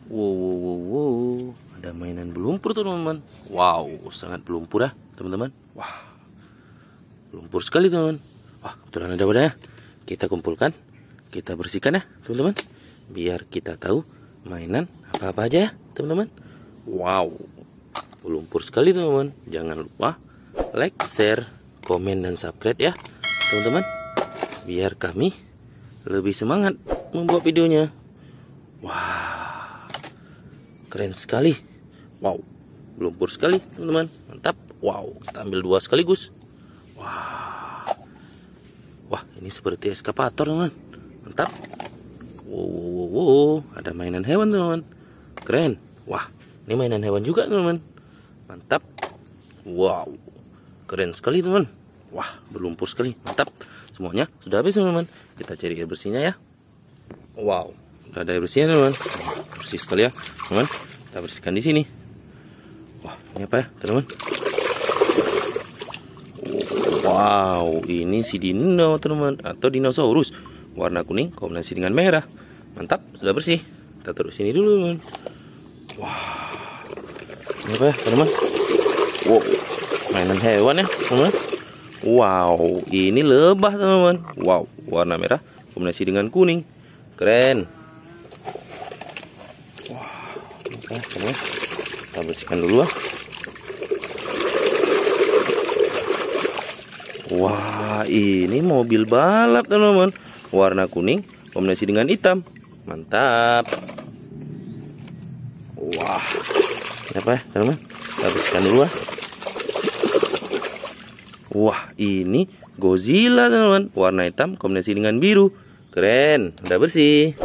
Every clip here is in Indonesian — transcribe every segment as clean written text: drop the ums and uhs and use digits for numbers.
Wow. Ada mainan berlumpur tuh teman-teman. Wow, sangat berlumpur ya teman-teman. Wah, lumpur sekali teman-teman. Wah, kebetulan ada wadahnya. Kita kumpulkan, kita bersihkan ya teman-teman. Biar kita tahu mainan apa-apa aja ya teman-teman. Wow, berlumpur sekali teman-teman. Jangan lupa like, share, komen, dan subscribe ya teman-teman. Biar kami lebih semangat membuat videonya. Wah, keren sekali. Wow, lumpur sekali teman-teman. Mantap. Wow, kita ambil 2 sekaligus. Wah, ini seperti eskapator teman-teman. Mantap. Wow, ada mainan hewan teman-teman. Keren. Wah, ini mainan hewan juga teman-teman. Mantap. Wow, keren sekali teman-teman. Wah, berlumpur sekali. Mantap. Semuanya sudah habis teman-teman. Kita cari air bersihnya ya. Wow, udah ada air bersihnya teman-teman. Bersih sekali ya teman-teman. Kita bersihkan di sini. Wah, ini apa ya teman-teman? Wow, ini si dino teman-teman, atau dinosaurus. Warna kuning kombinasi dengan merah. Mantap, sudah bersih. Kita taruh sini dulu teman-teman. Wah, ini apa ya teman-teman? Wow, mainan hewan ya teman-teman. Wow, ini lebah teman-teman. Wow, warna merah kombinasi dengan kuning. Keren. Wah, oke teman-teman. Kita bersihkan dulu ya. Wah, ini mobil balap teman-teman. Warna kuning kombinasi dengan hitam. Mantap. Wah, ini apa ya teman-teman? Kita bersihkan dulu ya. Wah, ini Godzilla teman-teman. Warna hitam kombinasi dengan biru. Keren, udah bersih.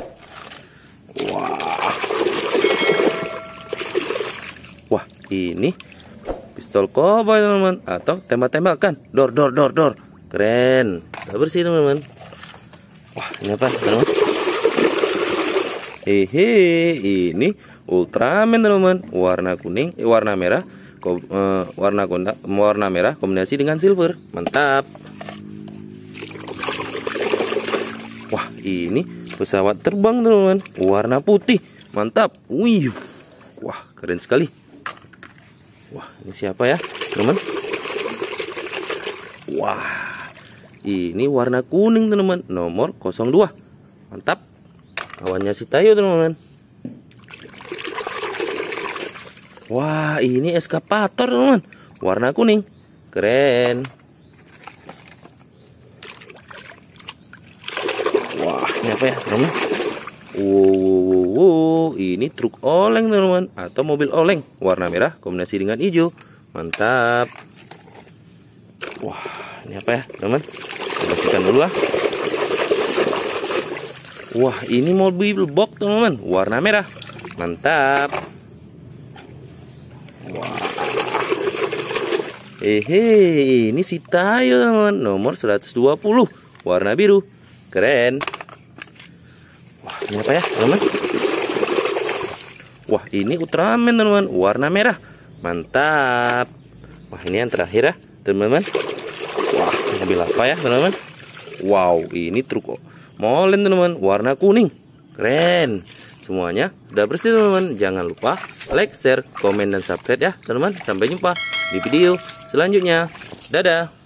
Wah, ini pistol cowboy teman-teman, atau tembak-tembakan. Dor. Keren, udah bersih teman-teman. Wah, ini apa teman-teman? Ini Ultraman teman-teman. Warna kuning, warna merah, warna merah kombinasi dengan silver. Mantap. Wah, ini pesawat terbang teman-teman. Warna putih. Mantap. Wih. Wah, keren sekali. Wah, ini siapa ya teman-teman? Wah, ini warna kuning teman-teman, nomor 02. Mantap. Kawannya si Tayo teman-teman. Wah, ini eskapator teman-teman. Warna kuning. Keren. Wah, ini apa ya teman-teman? Wow, ini truk oleng teman-teman, atau mobil oleng. Warna merah kombinasi dengan hijau. Mantap. Wah, ini apa ya teman-teman? Kita bersihkan dulu lah. Wah, ini mobil box teman-teman. Warna merah. Mantap. Wah. Ini si Tayo teman-teman, nomor 120. Warna biru. Keren. Wah, ini apa ya teman-teman? Wah, ini Ultraman teman-teman. Warna merah. Mantap. Wah, ini yang terakhir ya teman-teman. Wah, mobil apa ya teman-teman? Wow, ini truk molen teman-teman. Warna kuning. Keren. Semuanya udah bersih teman-teman. Jangan lupa like, share, komen, dan subscribe ya teman-teman. Sampai jumpa di video selanjutnya. Dadah.